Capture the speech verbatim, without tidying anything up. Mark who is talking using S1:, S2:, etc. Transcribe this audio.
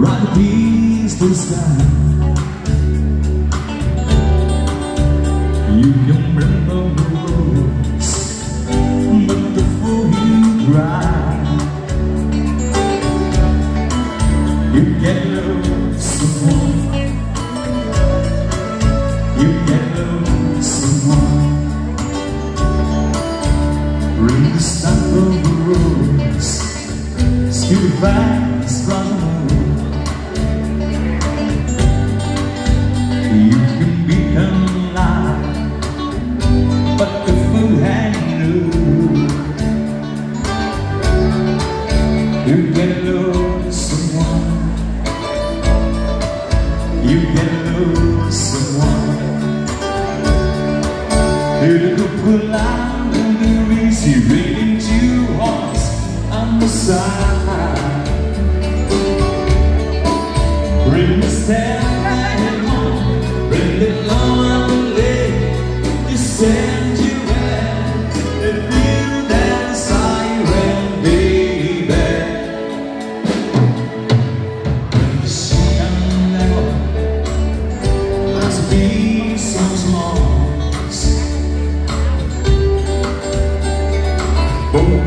S1: Right peaceful sky. You can remember the roads, but before you cry, you can love someone. You can love someone. Read the stuff of the roads, skip fast from the road. You can become alive, but the fool had no. You can love someone. You can love someone. You could pull out and be easy, raining two hearts on the side. Bring the stand and home, bring the long on the leg. You send you back and feel that siren, baby. When the sea comes down, must be so small. Oh,